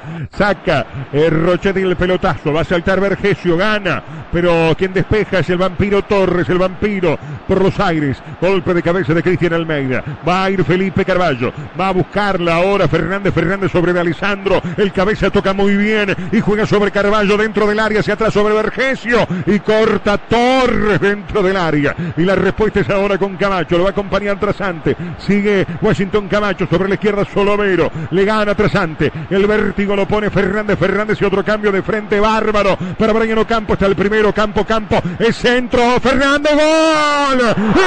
Saca Rochetti el pelotazo. Va a saltar Vergesio. Gana. Pero quien despeja es el vampiro Torres. El vampiro por los aires. Golpe de cabeza de Cristian Almeida. Va a ir Felipe Carballo. Va a buscarla ahora Fernández sobre de Alessandro. El cabeza toca muy bien. Y juega sobre Carballo dentro del área. Hacia atrás sobre Vergesio. Y corta Torres dentro del área. Y la respuesta es ahora con Camacho. Lo va a acompañar Trasante. Sigue Washington Camacho sobre la izquierda. Solovero. Le gana Trasante. El vértigo lo pone Fernández y otro cambio de frente bárbaro para Brian Ocampo. Está el primero. Campo. Es centro. Fernández. ¡Gol! ¡Gol!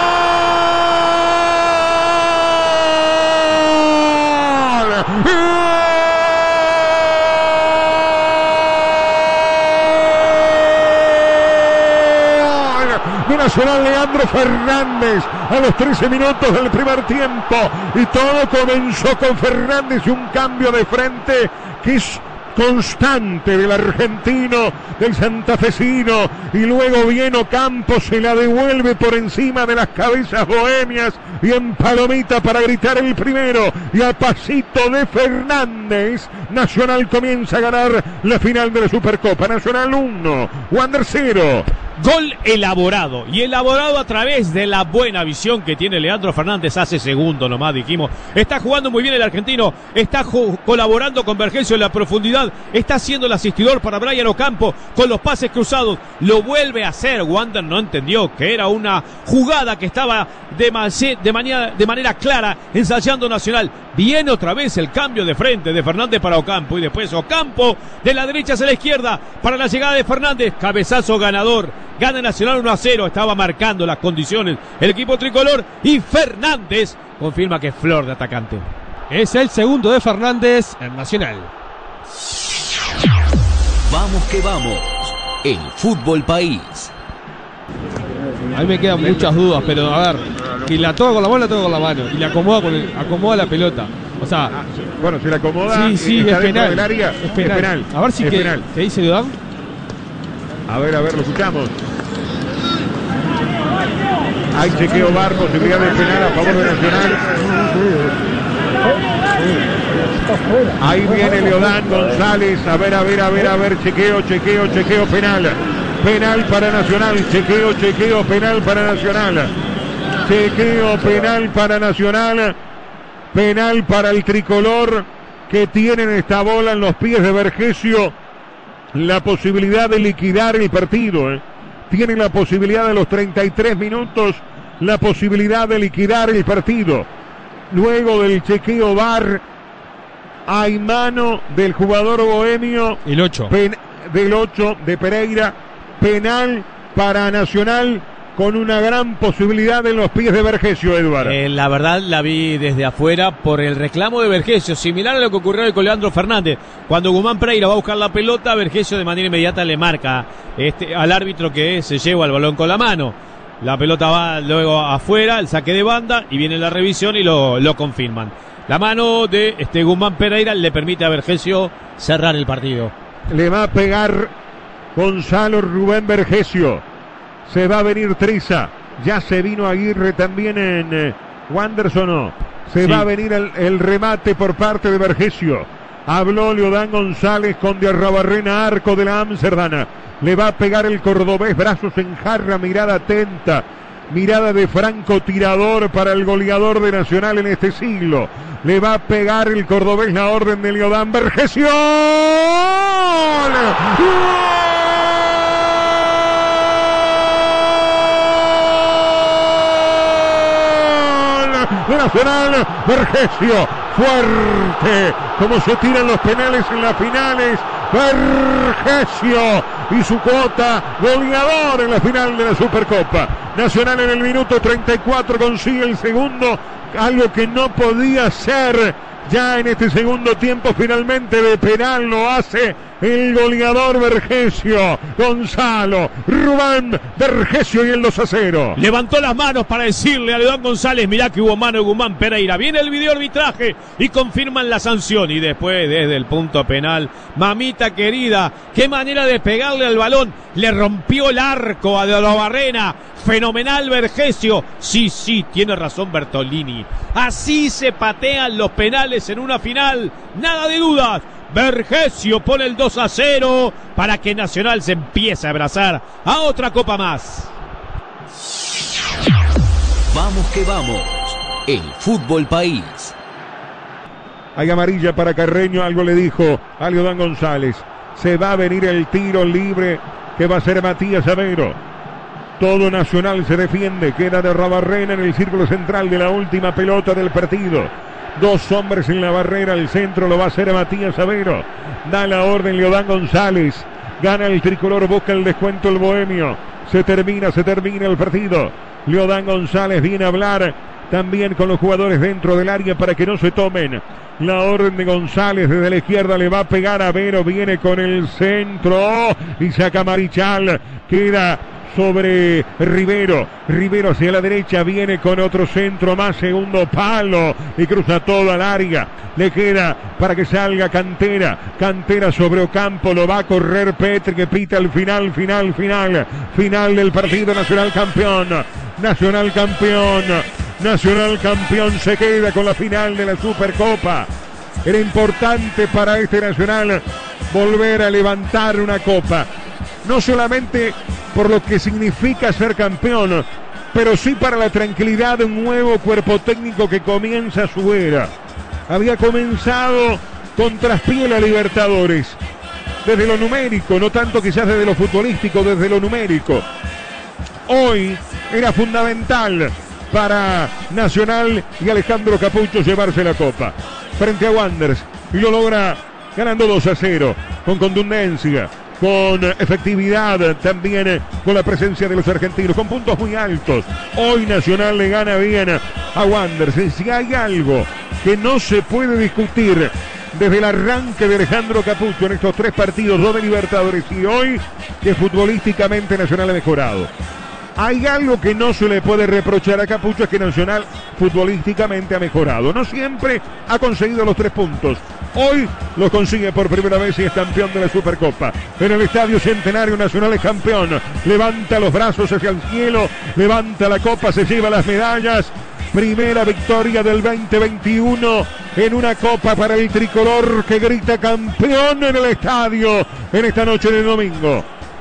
De Nacional, Leandro Fernández a los 13 minutos del primer tiempo, y todo comenzó con Fernández y un cambio de frente que es constante del argentino, del santafesino, y luego viene Ocampo, se la devuelve por encima de las cabezas bohemias y en palomita para gritar el primero, y a pasito de Fernández Nacional comienza a ganar la final de la Supercopa. Nacional 1, Wander 0. Gol elaborado, y elaborado a través de la buena visión que tiene Leandro Fernández. Hace segundo nomás dijimos, está jugando muy bien el argentino, está colaborando con Vergesio en la profundidad, está siendo el asistidor para Brian Ocampo con los pases cruzados, lo vuelve a hacer. Wander no entendió que era una jugada que estaba de manera clara ensayando Nacional. Viene otra vez el cambio de frente de Fernández para Ocampo, y después Ocampo de la derecha hacia la izquierda para la llegada de Fernández. Cabezazo ganador. Gana Nacional 1-0. Estaba marcando las condiciones el equipo tricolor, y Fernández confirma que es flor de atacante. Es el segundo de Fernández en Nacional. Vamos que vamos. El fútbol país. A mí me quedan muchas dudas, pero a ver, y la toca con la mano, la toca con la mano, y la acomoda acomoda la pelota. O sea, bueno, si la acomoda, sí, está es dentro penal, del área, es penal. A ver si ¿qué dice Dudán? A ver, lo escuchamos. Hay chequeo VAR, posibilidad de penal a favor de Nacional. Ahí viene Leodán González. A ver, chequeo, penal. Penal para Nacional, chequeo, penal para Nacional. Chequeo, penal para Nacional. Penal para el tricolor, que tienen esta bola en los pies de Vergesio. La posibilidad de liquidar el partido. Tienen la posibilidad de los 33 minutos, la posibilidad de liquidar el partido. Luego del chequeo VAR, hay mano del jugador bohemio. El 8. Del 8 de Pereira. Penal para Nacional, con una gran posibilidad en los pies de Vergesio, Eduardo. La verdad la vi desde afuera por el reclamo de Vergesio, similar a lo que ocurrió hoy con Leandro Fernández. Cuando Guzmán Pereira va a buscar la pelota, Vergesio de manera inmediata le marca al árbitro que se lleva el balón con la mano. La pelota va luego afuera, el saque de banda, y viene la revisión y lo confirman. La mano de Guzmán Pereira le permite a Vergesio cerrar el partido. Le va a pegar Gonzalo Rubén Vergesio. Se va a venir Triza. Ya se vino Aguirre también en Wanderson, ¿no? Se va a venir el remate por parte de Vergesio. Habló Leodán González con Diarrabarrena, arco de la Amsterdam. Le va a pegar el cordobés, brazos en jarra, mirada atenta. Mirada de francotirador para el goleador de Nacional en este siglo. Le va a pegar el cordobés, la orden de Leodán Vergesio. De Nacional, Vergesio, fuerte, como se tiran los penales en las finales. Vergesio y su cuota goleador en la final de la Supercopa. Nacional en el minuto 34 consigue el segundo, algo que no podía ser ya en este segundo tiempo. Finalmente de penal lo hace el goleador Vergesio, Gonzalo Rubén Vergesio, y el 2-0. Levantó las manos para decirle a Leodán González: mirá que hubo mano de Guzmán Pereira. Viene el video arbitraje y confirman la sanción, y después desde el punto penal, mamita querida, qué manera de pegarle al balón. Le rompió el arco a De la Barrena. Fenomenal Vergesio. Sí, tiene razón Bertolini. Así se patean los penales en una final. Nada de dudas. Vergesio pone el 2-0 para que Nacional se empiece a abrazar a otra copa más. Vamos que vamos, el Fútbol País. Hay amarilla para Carreño, algo le dijo a Leodán González. Se va a venir el tiro libre que va a ser Matías Avero. Todo Nacional se defiende, queda de Rabarrena en el círculo central de la última pelota del partido. 2 hombres en la barrera, el centro lo va a hacer Matías Avero. Da la orden Leodán González. Gana el tricolor, busca el descuento el bohemio. Se termina el partido. Leodán González viene a hablar también con los jugadores dentro del área para que no se tomen. La orden de González desde la izquierda, le va a pegar a Avero, viene con el centro y saca Marichal, queda sobre Rivero hacia la derecha, viene con otro centro más, segundo palo y cruza todo al área, le queda para que salga Cantera sobre Ocampo, lo va a correr Petri que pita el final del partido. Nacional campeón se queda con la final de la Supercopa. Era importante para este Nacional volver a levantar una copa, no solamente por lo que significa ser campeón, pero sí para la tranquilidad de un nuevo cuerpo técnico que comienza su era. Había comenzado con traspié la Libertadores, desde lo numérico, no tanto quizás desde lo futbolístico, desde lo numérico. Hoy era fundamental para Nacional y Alejandro Capucho llevarse la copa frente a Wanderers, y lo logra ganando 2-0 con contundencia, con efectividad, también con la presencia de los argentinos, con puntos muy altos. Hoy Nacional le gana bien a Wanderers. Si hay algo que no se puede discutir desde el arranque de Alejandro Capucho en estos 3 partidos, 2 de Libertadores y hoy, que futbolísticamente Nacional ha mejorado. Hay algo que no se le puede reprochar a Capucho, es que Nacional futbolísticamente ha mejorado. No siempre ha conseguido los 3 puntos. Hoy lo consigue por primera vez y es campeón de la Supercopa. En el Estadio Centenario Nacional es campeón. Levanta los brazos hacia el cielo, levanta la copa, se lleva las medallas. Primera victoria del 2021 en una copa para el tricolor que grita campeón en el estadio en esta noche de domingo.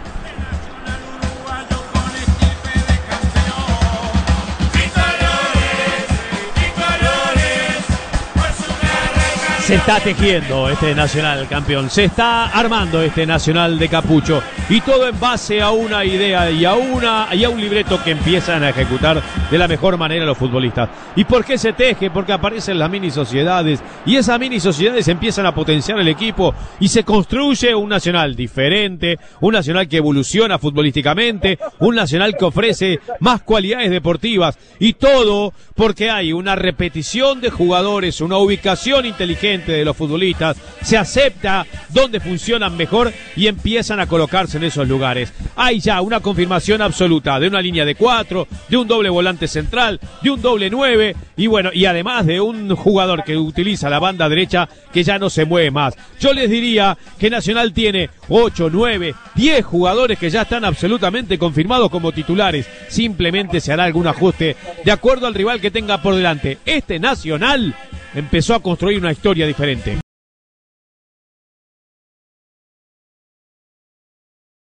Se está tejiendo este Nacional campeón, se está armando este Nacional de Capucho, y todo en base a una idea y a un libreto que empiezan a ejecutar de la mejor manera los futbolistas. ¿Y por qué se teje? Porque aparecen las mini sociedades, y esas mini sociedades empiezan a potenciar el equipo y se construye un Nacional diferente, un Nacional que evoluciona futbolísticamente, un Nacional que ofrece más cualidades deportivas, y todo porque hay una repetición de jugadores, una ubicación inteligente de los futbolistas, se acepta donde funcionan mejor y empiezan a colocarse en esos lugares. Hay ya una confirmación absoluta de una línea de 4, de un doble volante central, de un doble 9 y bueno, y además de un jugador que utiliza la banda derecha que ya no se mueve más. Yo les diría que Nacional tiene 8, 9, 10 jugadores que ya están absolutamente confirmados como titulares. Simplemente se hará algún ajuste de acuerdo al rival que tenga por delante. Este Nacional empezó a construir una historia diferente.